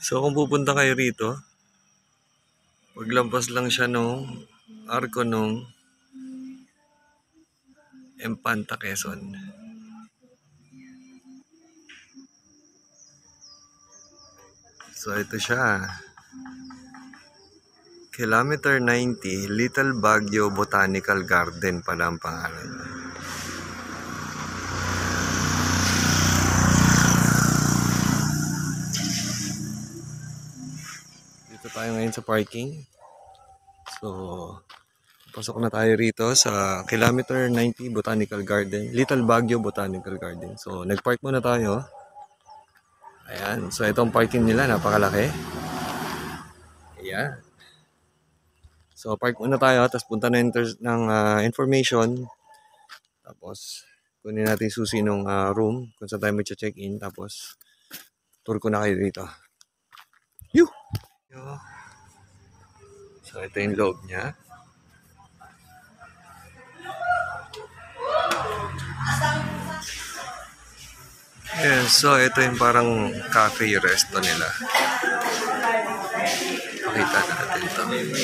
So kung pupunta kayo rito, paglampas lang siya nung arko nung Empanta, Quezon. So ito siya. Kilometer 90, Little Baguio Botanical Garden pala ang pangalan. Dito tayo ngayon sa parking. So, pasok na tayo rito sa Kilometer 90 Botanical Garden, Little Baguio Botanical Garden. So, nag-park muna tayo. Ayan. So, itong parking nila, napakalaki. Ayan. So, park muna tayo, tapos punta na ng information. Tapos, kunin natin susi ng room kung saan tayo mag-check-in. Tapos, tour ko na kayo dito. Yoo! So, ito yung loob niya. Ayan, so ito yung parang cafe resto nila. Pakita natin ito.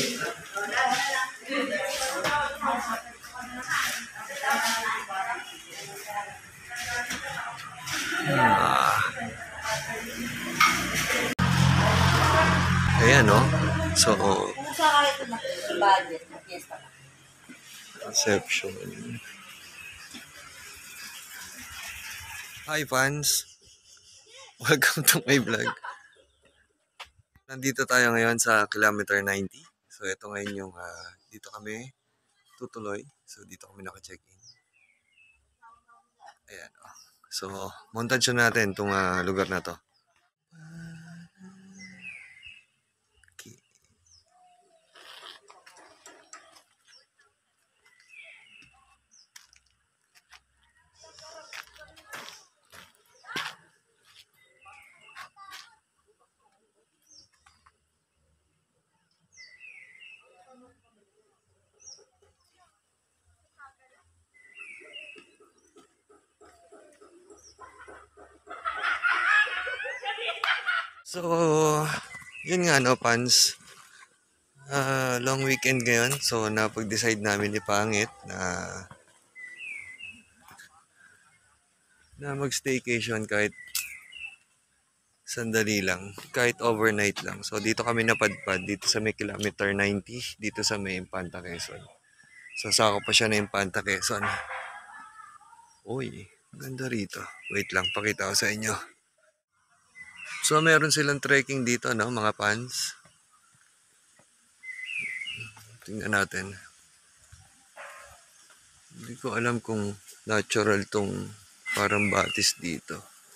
Ayan, no? So, reception. Hi, fans! Welcome to my vlog. Nandito tayo ngayon sa Kilometer 90. So, ito ngayon yung dito kami tutuloy. So, dito kami naka-check-in. Ayan, oh. So, montage natin itong lugar na to. Okay. So, yun nga no, fans. Long weekend ngayon. So, napag-decide namin ni Pangit na mag-staycation kahit sandali lang. Kahit overnight lang. So, dito kami napadpad. Dito sa may Kilometer 90. Dito sa may Infanta, Quezon. So, sako pa siya na Infanta, Quezon. Uy, ganda rito. Wait lang, pakita ko sa inyo. So, meron silang trekking dito, no, mga fans. Tingnan natin. Hindi ko alam kung natural tong parang batis dito.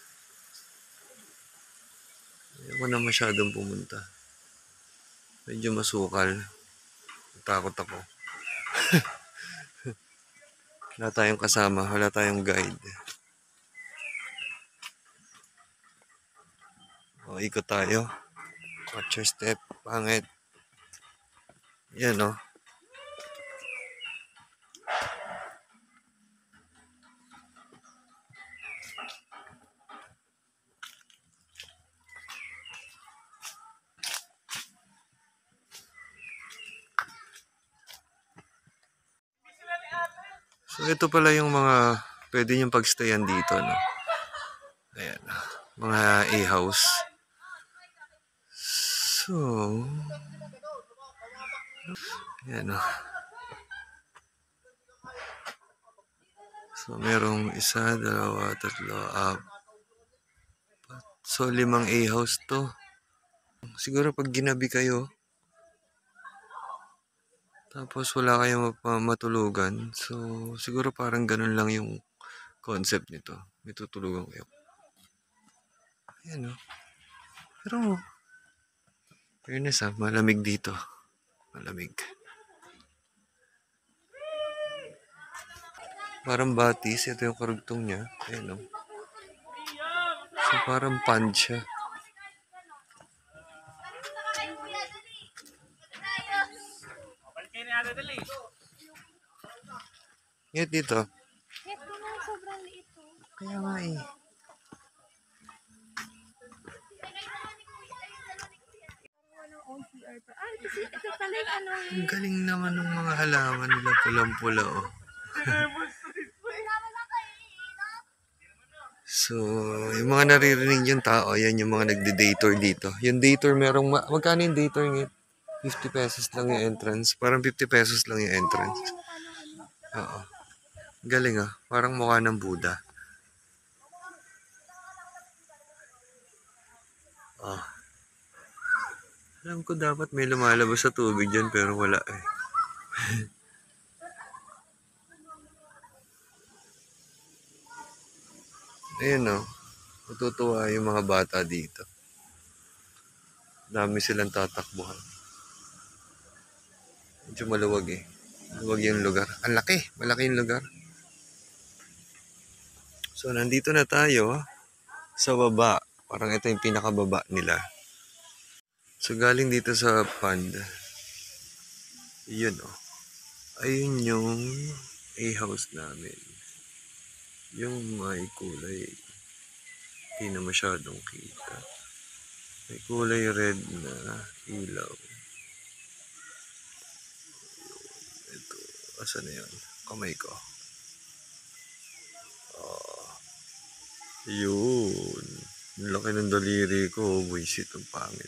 Ayoko na masyadong pumunta. Medyo masukal. Takot ako. Wala tayong kasama. Wala tayong guide. O, ikot tayo. Watch your step. Pangit. Yan, o. So, ito pala yung mga pwede niyong pagstayan dito, no? Ayan. Mga A-house. So, ayan, o. So, merong isa, dalawa, tatlo, apat. So, 5 A-house to. Siguro pag ginabi kayo, tapos wala kayong matulugan, so siguro parang ganun lang yung concept nito. May tutulugan kayo. Ayan, o. Pero, fairness malamig dito. Malamig. Parang batis. Ito yung karugtong niya. Ayan, o. So, parang pan siya. Ngayon dito. Ito na, sobrang liit to. Kaya nga eh. Ito pala yung ano eh. Ang galing naman ng mga halaman nila, pulang-pula oh. So, yung mga naririnig yung tao, yan yung mga nagde-dator dito. Yung dator merong, magkano yung dator ngayon? 50 pesos lang yung entrance. Parang 50 pesos lang yung entrance. Oo. Galing ah. Parang mukha ng Buddha. Ah. Alam ko dapat may lumalabas sa tubig dyan pero wala eh. Ayun oh. Matutuwa yung mga bata dito. Dami silang tatakbuhan. Medyo maluwag eh. Maluwag yung lugar. Ang laki. Malaki yung lugar. So, nandito na tayo sa baba. Parang ito yung pinakababa nila. So, galing dito sa pond. Yun oh. Ayun yung A-house namin. Yung may kulay. Hindi na masyadong kita. May kulay red na ilaw. Ito. Asan na yan? Kamay ko. Yun. Ang laki ng daliri ko. Buisit ang pangit.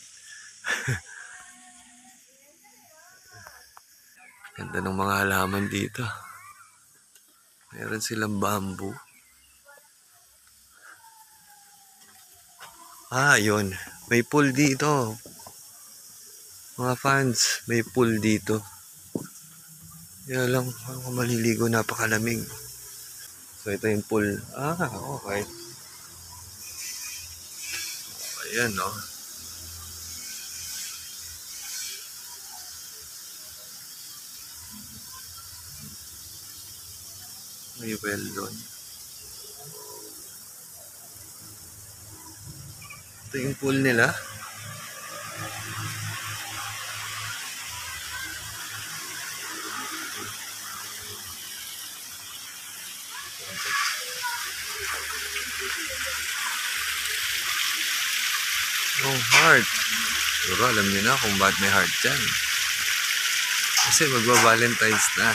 Ganda ng mga halaman dito. Meron silang bamboo. Ah, yun. May pool dito. Mga fans, may pool dito. Yan lang, ako maliligo, napakalamig. So, ito yung pool. Ah, okay. Ayan, no. May well doon. Ito yung pool nila. Oh, heart. Pero alam niyo na kung bakit may heart dyan. Kasi magba-Valentine's na.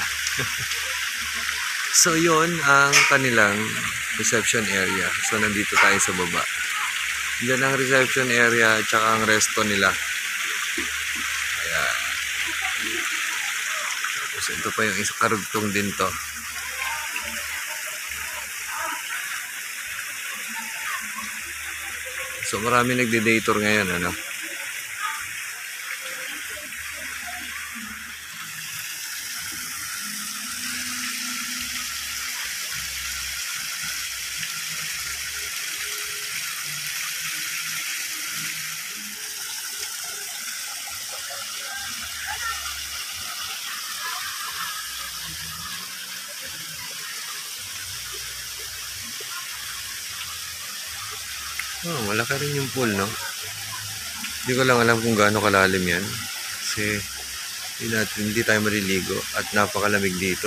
So, yon ang kanilang reception area. So, nandito tayo sa baba. Diyan ang reception area at saka ang resto nila. Ayan. Tapos ito pa yung isa karugtong din to. So, marami nagde-dator ngayon, ano? Oh, malaki rin yung pool, no? Hindi ko lang alam kung gaano kalalim yan. Kasi hindi tayo maliligo at napakalamig dito.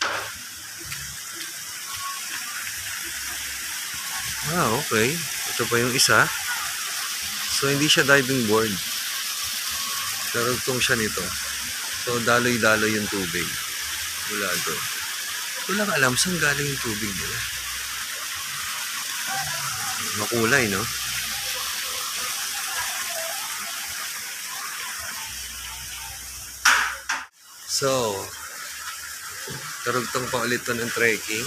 Ah, okay. Ito pa yung isa. So, hindi siya diving board. Karugtong siya nito. So, daloy-daloy yung tubig. Mula doon. Hindi ko lang alam saan galing yung tubig nila. Makulay, no? So, karugtong pa ulit to ng trekking.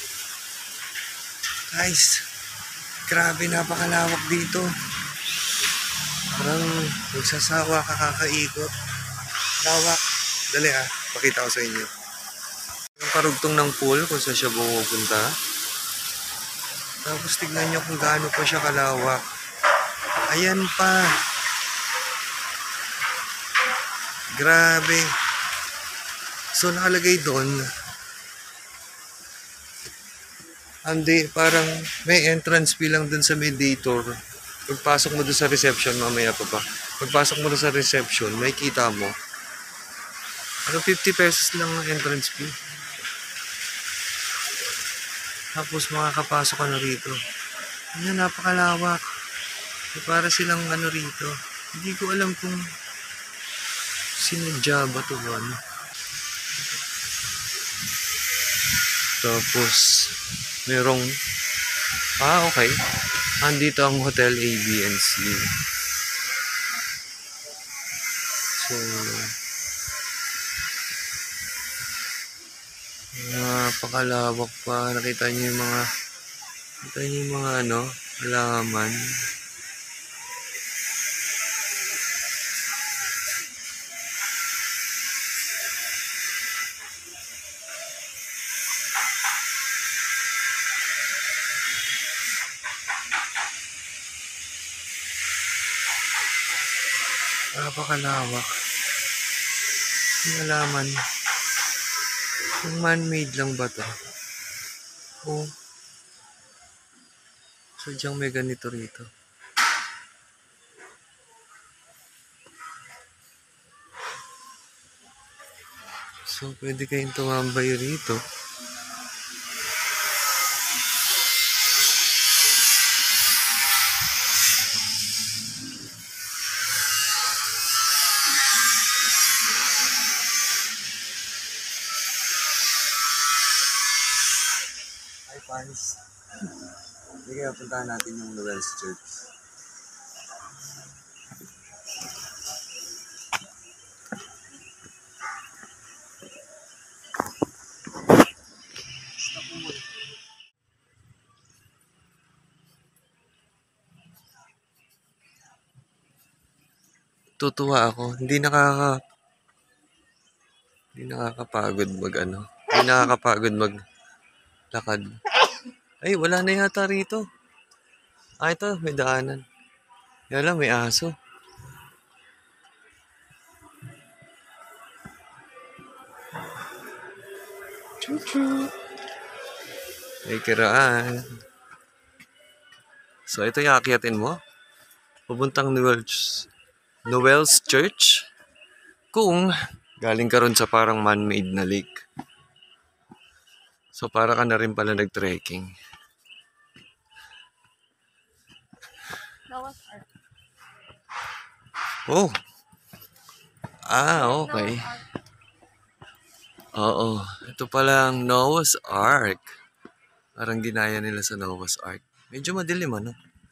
Guys, grabe, napakalawak dito. Parang magsasawa ka kakaikot. Lawak. Dali pakita ko sa inyo. Yung karugtong ng pool kung saan siya pupunta. Tapos tignan nyo kung gaano pa siya kalawak. Ayan pa. Grabe. So nakalagay doon. Parang may entrance fee lang doon sa mediator. Pagpasok mo doon sa reception, mamaya pa. Pagpasok mo doon sa reception, may kita mo. Ano, 50 pesos lang ang entrance fee. Tapos makakapasok ka na rito. Ano, napakalawak. Para silang ano rito. Hindi ko alam kung Sinadya ba ito ba? Ano? Tapos, merong, okay. Andito ang Hotel A, B, and C. So, napakalawak pa. Nakita niyo yung mga, halaman. Napakalawak. Yung halaman. Yung man-made lang ba to? Oh. Sadyang may ganito rito. So, pwede kayong tumambay rito. Hi, fans. Hindi kaya puntahan natin yung Noel's Church. Tutuwa ako. Hindi nakakapagod Hindi nakakapagod maglakad. Ay, wala na yata rito. Ito, may daanan. Kaya lang, may aso. Choo-choo. May kiraan. So, ito yung aakyatin mo. Pupuntang Noel's Church. Kung galing ka ron sa parang man-made na lake. So, para ka na rin pala nag-trekking. Noah's Ark. Oh. Okay. Noah's Ark. Oo. Ito palang Noah's Ark. Parang ginaya nila sa Noah's Ark. Medyo madilim, ano?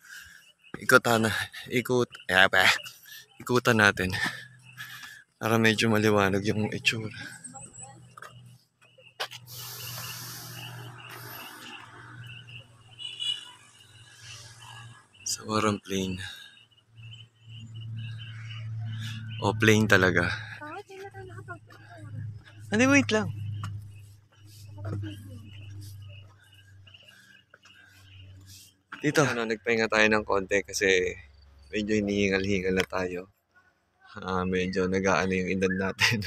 Ikutan natin. Para medyo maliwanag yung itsura. Sa warang plain. Plain talaga. Bakit hindi na tayo nakapag-picture? Hindi, wait lang. Dito. Nagpahinga tayo ng konti kasi medyo hinihingal-hingal na tayo. Medyo nag-aano yung edad natin.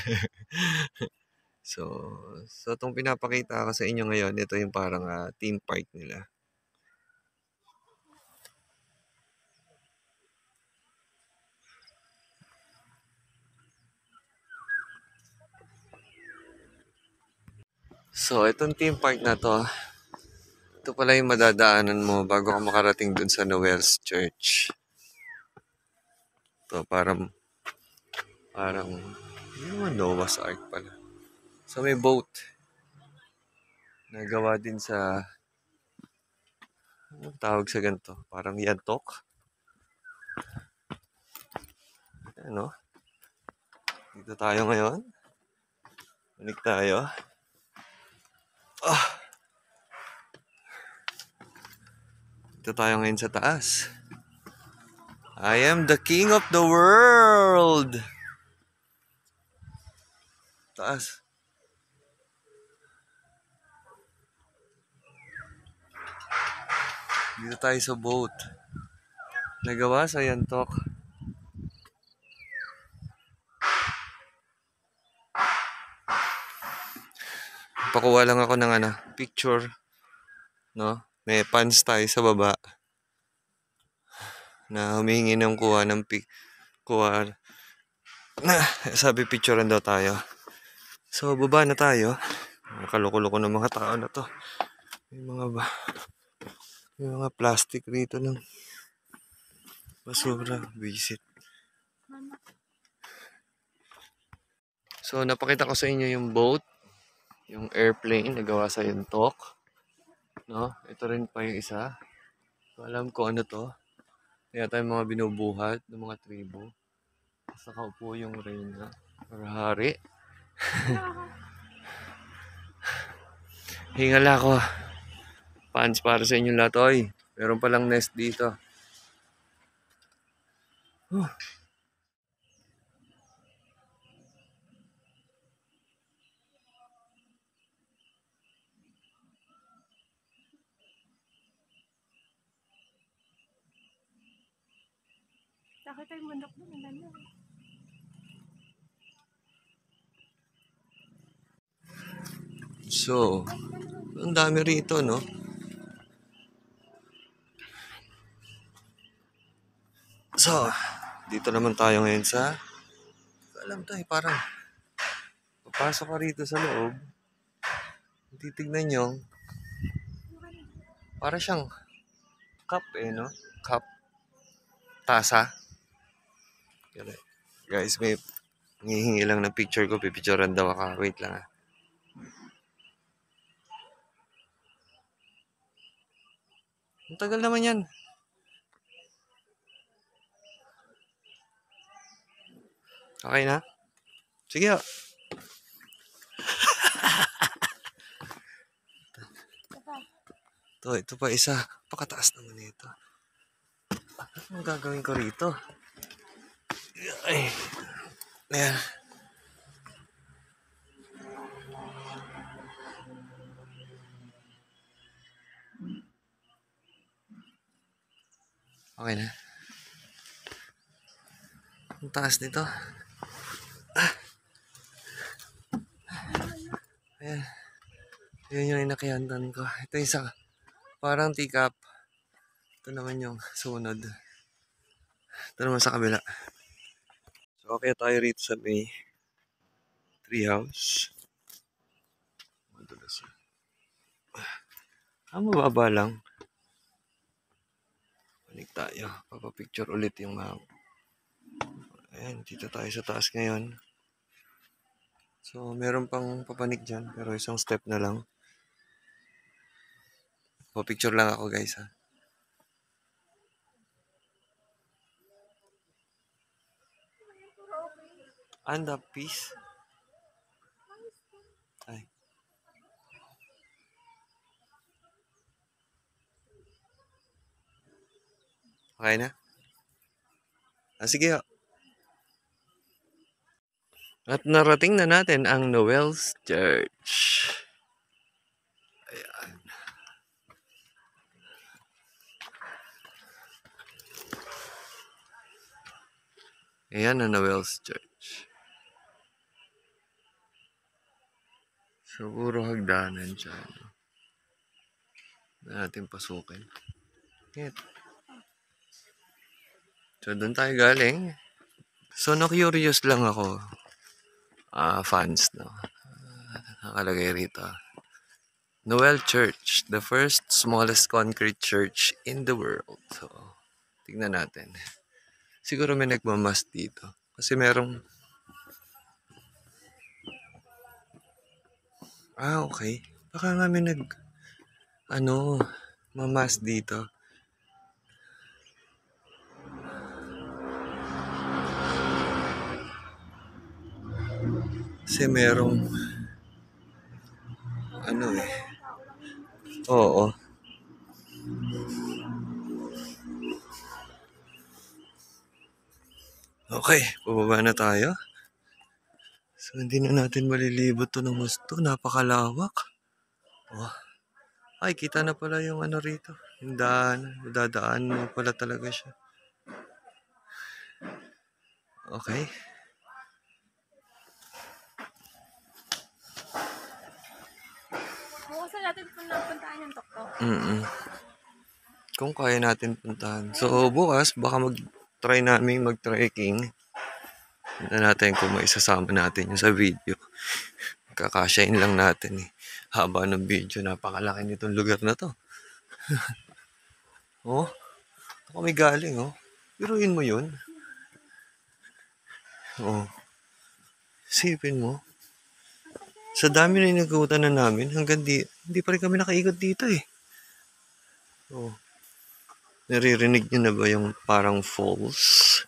So itong pinapakita ko sa inyo ngayon, ito yung parang theme park nila. So itong theme park na to, ito pala yung madadaanan mo bago ka makarating dun sa Noel's Church. Ito parang yung Noah's Ark pala. So may boat na gawa din sa, anong tawag sa ganito? Parang yantok. Ano? Dito tayo ngayon. Balik tayo. Dito tayo ngayon sa taas. I am the king of the world! Taas. Dito tayo sa boat. Nagawa sa yantok. Pakuha lang ako ng picture. No? May fans tayo sa baba. Na humihingi ng kuha ng kuha. Sabi picturean daw tayo. So baba na tayo. Nakaluko-luko ng mga tao na to. May mga plastic rito ng basura. Visit. So, napakita ko sa inyo yung boat, yung airplane na gawa sa Yuntok. No? Ito rin pa yung isa. So, alam ko ano to. Kaya tayo mga binubuhat ng mga tribo. Tapos nakaupo yung reyna or hari. Hingala ko. Pants para sa inyo lahat, oy. Meron palang nest dito. Nakita yung bundok doon. Ang ganda. So, ang dami rito, no? So, dito naman tayo ngayon sa, alam tayo, parang papasok ka rito sa loob. Titignan nyo, para siyang cup no? Cup, tasa. Guys, may nangihingi lang ng picture ko. Pipicturean daw ako. Wait lang. Ang tagal naman yan. Okay na? Sige. Ito pa isa. Pakataas naman ito. Anong gagawin ko rito? Ay. Ayan. Okay na. Ang taas nito. Ayan. Yun yung inakihantan ko. Ito isa. Parang teacup. Ito naman yung sunod. Ito naman sa kabila. So, okay tayo rito sa may treehouse. Madulas yun. Mababa lang. Balik tayo. Papapicture ulit yung map. Ayan, dito tayo sa taas ngayon. So, meron pang papanik dyan. Pero isang step na lang. Papicture lang ako guys ha. And the piece. Ay. Okay na? Sige ho. At narating na natin ang Noel's Church. Ayan. Ayan ang Noel's Church. Siguro hagdanan siya. Na natin pasukin. Yan. So, doon tayo galing. So, na-curious lang ako. Fans, no? Nakalagay rito. Noel Church, the first smallest concrete church in the world. So, tignan natin. Siguro may nagmamas dito. Kasi merong... okay. Baka nga may mamas dito. Kasi merong... Oo. Okay, pababa na tayo. So, hindi na natin malilibot to ng gusto. Napakalawak. Oh. Ay, kita na pala yung rito. Yung daan. Dadaan mo pala talaga siya. Okay. Bukasan natin puntahan yung Tokto. Kung kaya natin puntahan. So, bukas, baka mag-try namin mag-trekking. Tignan natin kung maisasama natin yung sa video. Kakasyain lang natin eh. Haba ng video. Napakalaki nitong lugar na to. Oh, ako may galing oh. Biruin mo yun. Oh. Sipin mo. Sa dami na inagutan na namin, hanggang hindi pa rin kami nakaikot dito eh. Oh. Naririnig nyo na ba yung parang falls?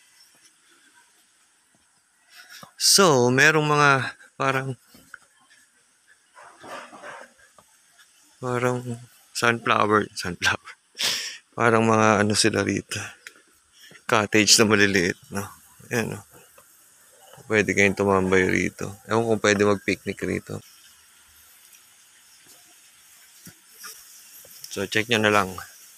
So, merong mga parang sunflower. Parang mga ano sila rito. Cottage na maliliit, no? Ayan, no? Pwede kayong tumambay rito. Ewan kung pwede mag-picnic rito. So, check nyo na lang.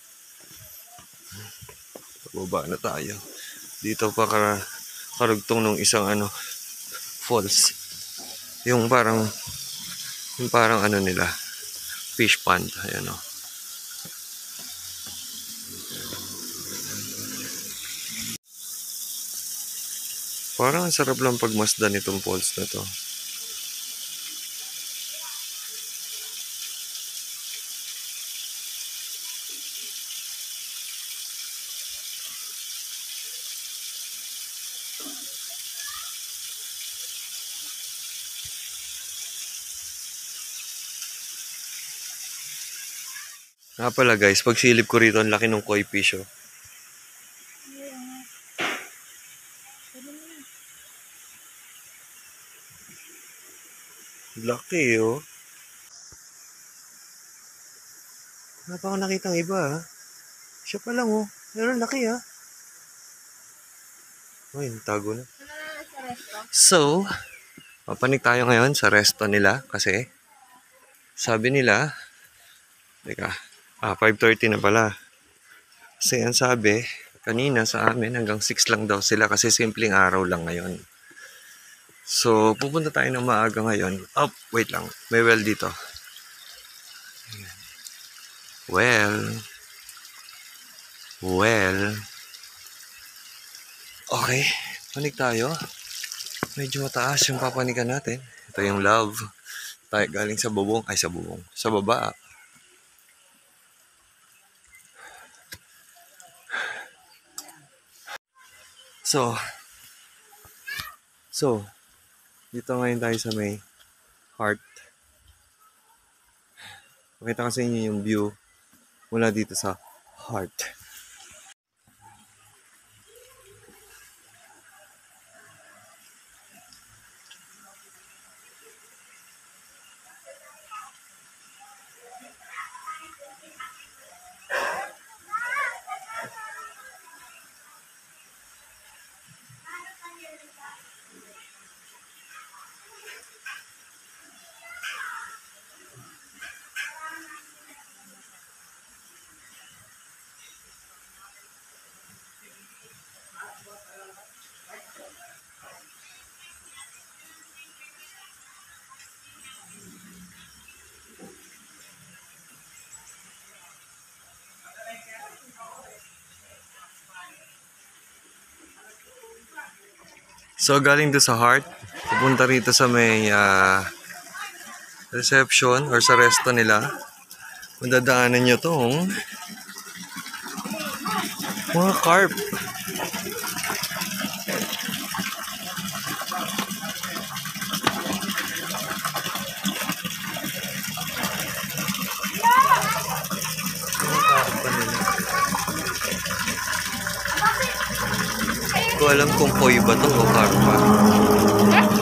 Bababa na tayo. Dito pa karugtong ng isang falls. Yung parang ano nila, fish pond. Ayan, no? Parang ang sarap lang pagmasdan itong falls na to. Nga pala guys, pag silip ko rito, ang laki ng koi fish, oh. Laki, oh. Wala pa ako nakitang iba, ha. Siya pa lang, oh. Pero laki, ha. Ay, tago na. So, papanik tayo ngayon sa resto nila kasi sabi nila, teka, 5:30 na pala. Kasi ang sabi, kanina sa amin hanggang 6 lang daw sila kasi simpleng araw lang ngayon. So, pupunta tayo ng maaga ngayon. Oh, wait lang. May well dito. Well. Okay. Panik tayo. Medyo mataas yung papanikan natin. Ito yung love. Tayo galing sa bubong. Ay, sa bubong. Sa baba. So, dito ngayon tayo sa may heart. Pakita ko sa inyo yung view mula dito sa heart. So, galing doon sa heart, pupunta rito sa may reception or sa resto nila. Madadaanan nyo tong mga carp. Hindi ko alam kung koi ba to o carp pa.